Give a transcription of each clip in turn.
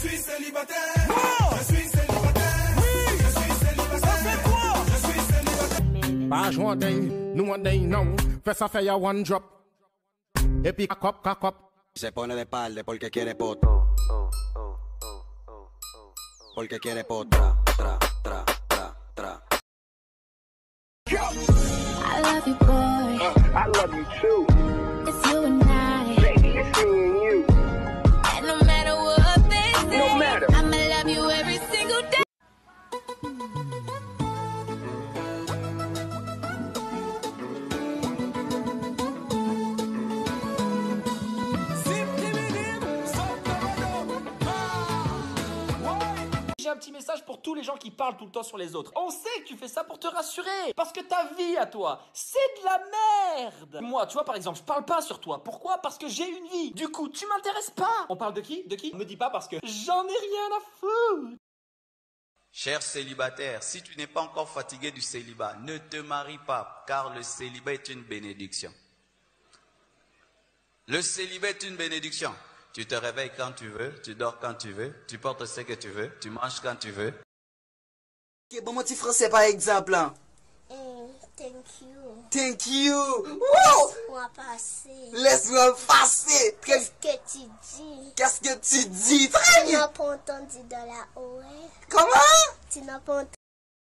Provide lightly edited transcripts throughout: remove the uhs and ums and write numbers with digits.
suis célibataire. Je suis célibataire. Oui. Je suis célibataire. Ça fait quoi? Je suis célibataire. Pas one day, no one day now. Fais ça fait ya one drop. Et puis kakop. Se pone de espalda porque quiere poto. Porque quiere poto. Tra. I love you, boy. I love you too. It's you and I. Baby, it's me and you. And no matter what they say, No matter. I'ma love you every single day. J'ai un petit message pour tous les gens qui parlent tout le temps sur les autres. On sait que tu fais ça pour te rassurer. Parce que ta vie à toi, c'est de la merde. Moi, tu vois, par exemple, je parle pas sur toi. Pourquoi? Parce que j'ai une vie. Du coup, tu m'intéresses pas. On parle de qui? Me dis pas parce que j'en ai rien à foutre. Cher célibataire, si tu n'es pas encore fatigué du célibat, ne te marie pas, car le célibat est une bénédiction. Le célibat est une bénédiction. Tu te réveilles quand tu veux, tu dors quand tu veux, tu portes ce que tu veux, tu manges quand tu veux. Ok, bon, mon petit français par exemple. Hein. Thank you. Thank you. Wow! Laisse-moi passer. Laisse-moi passer. Qu'est-ce que tu dis? Qu'est-ce que tu dis? Très Tu bien. n'as pas entendu de la oreille. Comment? Tu n'as pas entendu.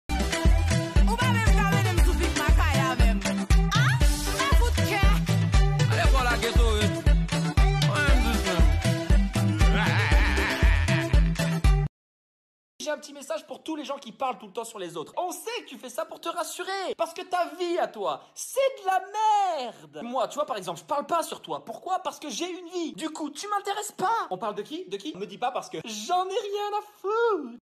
J'ai un petit message pour tous les gens qui parlent tout le temps sur les autres. On sait que tu fais ça pour te rassurer. Parce que ta vie à toi, c'est de la merde. Moi, tu vois, par exemple, je parle pas sur toi. Pourquoi? Parce que j'ai une vie. Du coup, tu m'intéresses pas. On parle de qui? Me dis pas parce que j'en ai rien à foutre.